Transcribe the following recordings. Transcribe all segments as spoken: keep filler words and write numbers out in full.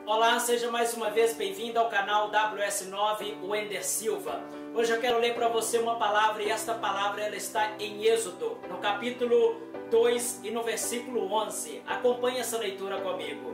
Olá, seja mais uma vez bem-vindo ao canal W S nove Wender Silva. Hoje eu quero ler para você uma palavra e esta palavra ela está em Êxodo, no capítulo dois e no versículo onze. Acompanhe essa leitura comigo.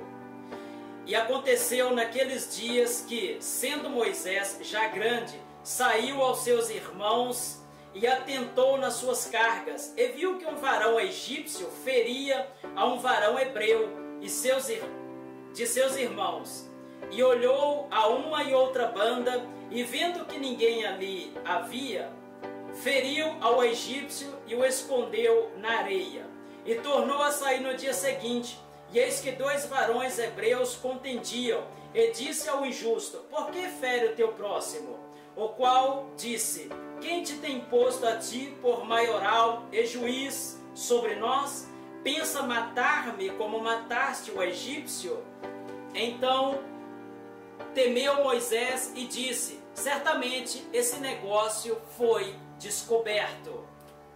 E aconteceu naqueles dias que, sendo Moisés já grande, saiu aos seus irmãos e atentou nas suas cargas, e viu que um varão egípcio feria a um varão hebreu e seus irmãos de seus irmãos, e olhou a uma e outra banda, e vendo que ninguém ali havia, feriu ao egípcio e o escondeu na areia. E tornou a sair no dia seguinte, e eis que dois varões hebreus contendiam, e disse ao injusto: por que fere o teu próximo? O qual disse: quem te tem posto a ti por maioral e juiz sobre nós? Pensa matar-me como mataste o egípcio? Então temeu Moisés e disse: certamente esse negócio foi descoberto.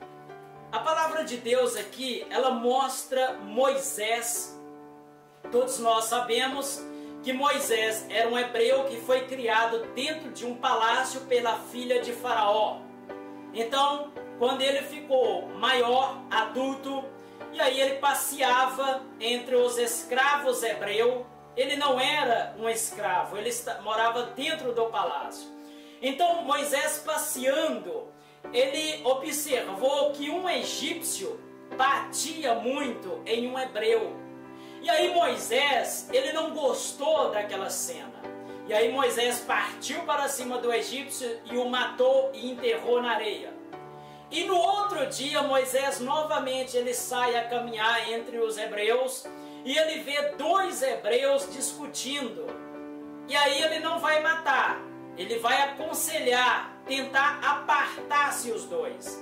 A palavra de Deus aqui, ela mostra Moisés. Todos nós sabemos que Moisés era um hebreu que foi criado dentro de um palácio pela filha de Faraó. Então, quando ele ficou maior, adulto, e aí ele passeava entre os escravos hebreus. Ele não era um escravo, ele morava dentro do palácio. Então Moisés, passeando, ele observou que um egípcio batia muito em um hebreu. E aí Moisés, ele não gostou daquela cena. E aí Moisés partiu para cima do egípcio e o matou e enterrou na areia. E no outro dia Moisés novamente ele sai a caminhar entre os hebreus e ele vê dois hebreus discutindo. E aí ele não vai matar, ele vai aconselhar, tentar apartar-se os dois.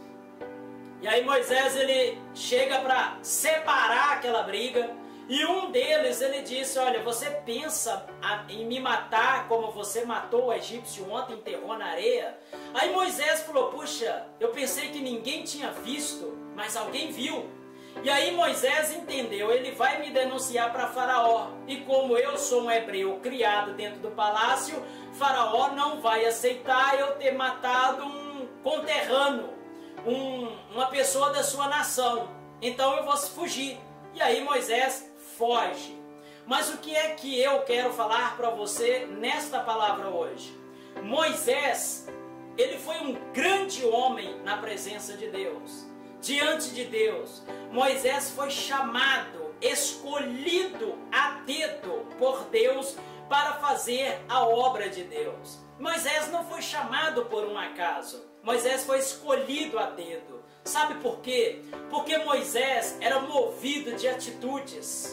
E aí Moisés ele chega para separar aquela briga. E um deles, ele disse: olha, você pensa em me matar como você matou o egípcio ontem, enterrou na areia? Aí Moisés falou: puxa, eu pensei que ninguém tinha visto, mas alguém viu. E aí Moisés entendeu, ele vai me denunciar para Faraó. E como eu sou um hebreu criado dentro do palácio, Faraó não vai aceitar eu ter matado um conterrâneo, um, uma pessoa da sua nação. Então eu vou fugir. E aí Moisés foge. Mas o que é que eu quero falar para você nesta palavra hoje? Moisés, ele foi um grande homem na presença de Deus, diante de Deus. Moisés foi chamado, escolhido a dedo por Deus para fazer a obra de Deus. Moisés não foi chamado por um acaso. Moisés foi escolhido a dedo. Sabe por quê? Porque Moisés era movido de atitudes.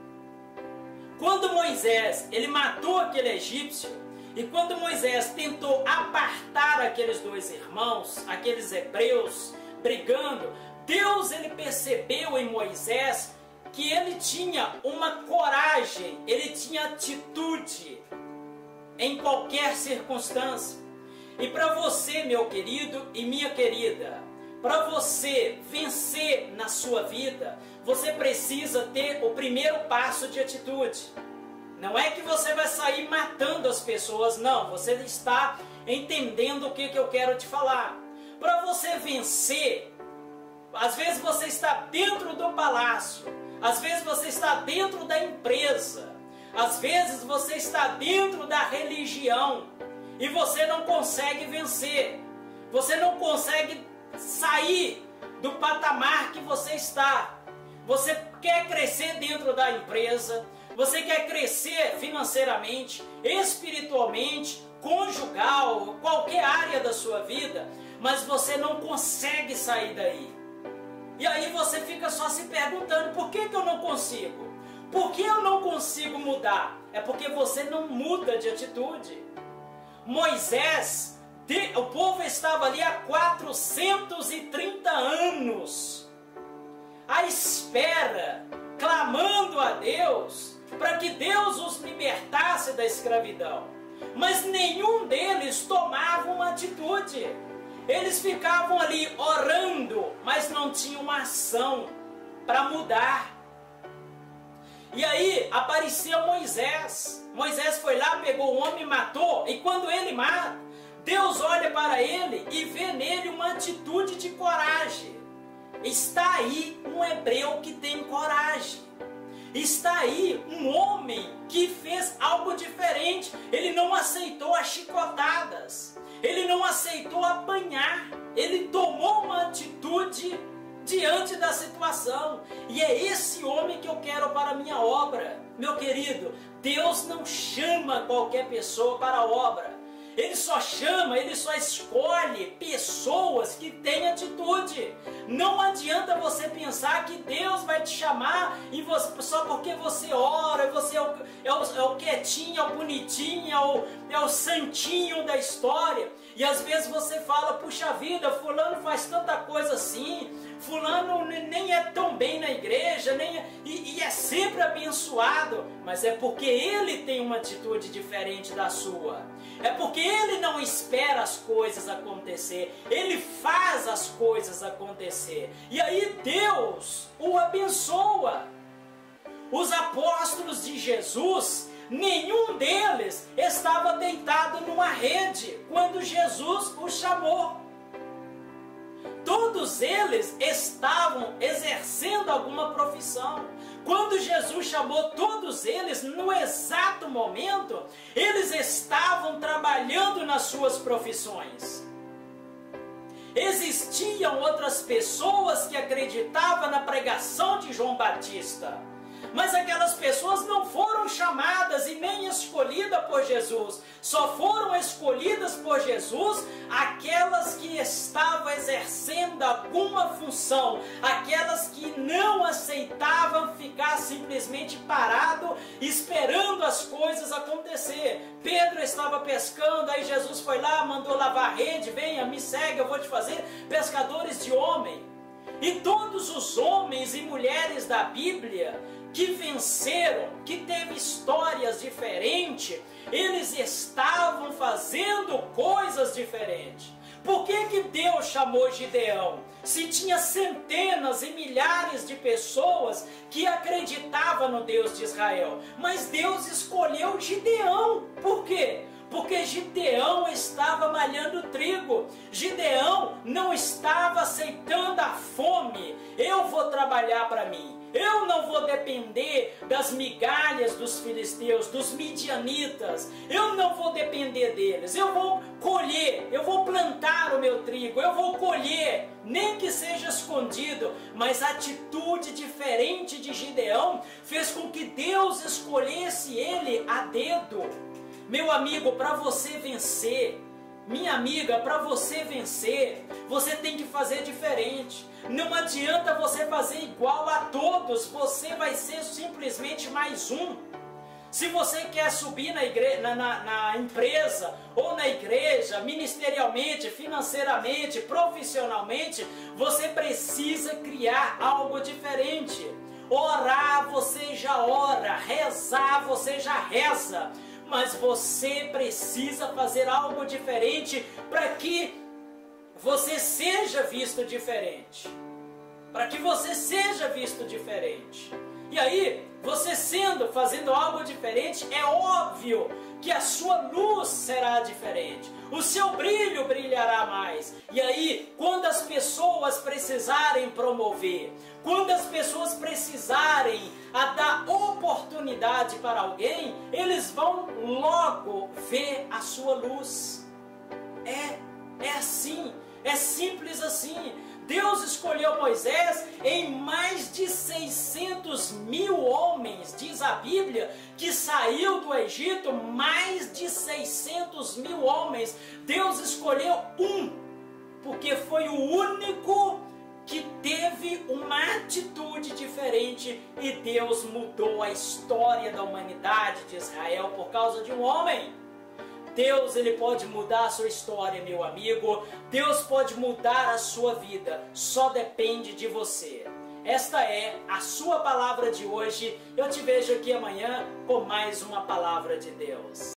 Quando Moisés, ele matou aquele egípcio, e quando Moisés tentou apartar aqueles dois irmãos, aqueles hebreus, brigando, Deus ele percebeu em Moisés que ele tinha uma coragem, ele tinha atitude em qualquer circunstância. E para você, meu querido e minha querida, para você vencer na sua vida, você precisa ter o primeiro passo de atitude. Não é que você vai sair matando as pessoas, não. Você está entendendo o que, que eu quero te falar. Para você vencer, às vezes você está dentro do palácio, às vezes você está dentro da empresa, às vezes você está dentro da religião e você não consegue vencer. Você não consegue sair do patamar que você está. Você quer crescer dentro da empresa, você quer crescer financeiramente, espiritualmente, conjugal, qualquer área da sua vida, mas você não consegue sair daí. E aí você fica só se perguntando: por que que eu não consigo? Por que eu não consigo mudar? É porque você não muda de atitude. Moisés, o povo estava ali há quatrocentos e trinta anos, à espera, clamando a Deus, para que Deus os libertasse da escravidão. Mas nenhum deles tomava uma atitude. Eles ficavam ali orando, mas não tinham uma ação para mudar. E aí apareceu Moisés. Moisés foi lá, pegou o homem e matou. E quando ele mata, Deus olha para ele e vê nele uma atitude de coragem. Está aí um hebreu que tem coragem. Está aí um homem que fez algo diferente. Ele não aceitou as chicotadas. Ele não aceitou apanhar. Ele tomou uma atitude diante da situação. E é esse homem que eu quero para a minha obra. Meu querido, Deus não chama qualquer pessoa para a obra. Ele só chama, Ele só escolhe pessoas que têm atitude. Não adianta você pensar que Deus vai te chamar e você, só porque você ora, você é o, é o, é o quietinho, é o bonitinho, é o, é o santinho da história. E às vezes você fala, puxa vida, fulano faz tanta coisa assim, fulano nem é tão bem na igreja, nem é, e, e é sempre abençoado, mas é porque ele tem uma atitude diferente da sua. É porque ele não espera as coisas acontecer, ele faz as coisas acontecer. E aí Deus o abençoa. Os apóstolos de Jesus, nenhum deles estava deitado numa rede quando Jesus os chamou. Todos eles estavam exercendo alguma profissão. Quando Jesus chamou todos eles, no exato momento, eles estavam trabalhando nas suas profissões. Existiam outras pessoas que acreditavam na pregação de João Batista. Mas aquelas pessoas não foram chamadas e nem escolhidas por Jesus. Só foram escolhidas por Jesus aquelas que estavam exercendo alguma função. Aquelas que não aceitavam ficar simplesmente parado, esperando as coisas acontecer. Pedro estava pescando, aí Jesus foi lá, mandou lavar a rede. Venha, me segue, eu vou te fazer pescadores de homem. E todos os homens e mulheres da Bíblia que venceram, que teve histórias diferentes, eles estavam fazendo coisas diferentes. Por que que Deus chamou Gideão? Se tinha centenas e milhares de pessoas que acreditavam no Deus de Israel, mas Deus escolheu Gideão. Por quê? Porque Gideão estava malhando trigo. Gideão não estava aceitando a fome. Eu vou trabalhar para mim. Eu não vou depender das migalhas dos filisteus, dos midianitas. Eu não vou depender deles. Eu vou colher, eu vou plantar o meu trigo, eu vou colher, nem que seja escondido. Mas a atitude diferente de Gideão fez com que Deus escolhesse ele a dedo. Meu amigo, para você vencer, minha amiga, para você vencer, você tem que fazer diferente. Não adianta você fazer igual a todos, você vai ser simplesmente mais um. Se você quer subir na, igre... na, na, na empresa ou na igreja, ministerialmente, financeiramente, profissionalmente, você precisa criar algo diferente. Orar, você já ora, rezar, você já reza. Mas você precisa fazer algo diferente para que você seja visto diferente. Para que você seja visto diferente. E aí, você sendo, fazendo algo diferente, é óbvio que a sua luz será diferente. O seu brilho brilhará mais. E aí, quando as pessoas precisarem promover, quando as pessoas precisarem a dar oportunidade para alguém, eles vão logo ver a sua luz. É, é assim, é simples assim. Deus escolheu Moisés em mais de seiscentos mil homens, diz a Bíblia, que saiu do Egito, mais de seiscentos mil homens. Deus escolheu um, porque foi o único que teve uma atitude diferente e Deus mudou a história da humanidade de Israel por causa de um homem. Deus, ele pode mudar a sua história, meu amigo. Deus pode mudar a sua vida. Só depende de você. Esta é a sua palavra de hoje. Eu te vejo aqui amanhã com mais uma palavra de Deus.